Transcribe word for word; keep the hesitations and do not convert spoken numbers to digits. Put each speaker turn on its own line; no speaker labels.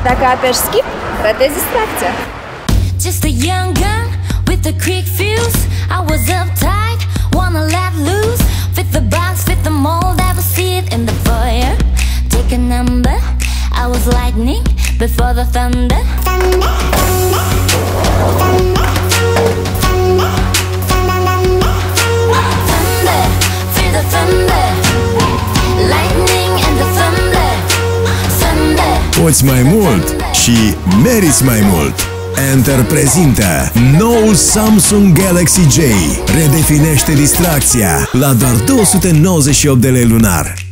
Dacă apeși skip, ratezi distracția.
Just a young gun with a quick fuse. I was uptight, wanna let loose. Fit the box, fit the mold, I will see it in the fire. Take a number, I was lightning before the thunder. Thunder, thunder, thunder, thunder, thunder, feel the thunder, lightning and the thunder, thunder.
Poți mai mult și meriți mai mult. Enter prezintă noul Samsung Galaxy J. Redefinește distracția la doar două sute nouăzeci și opt de lei lunar.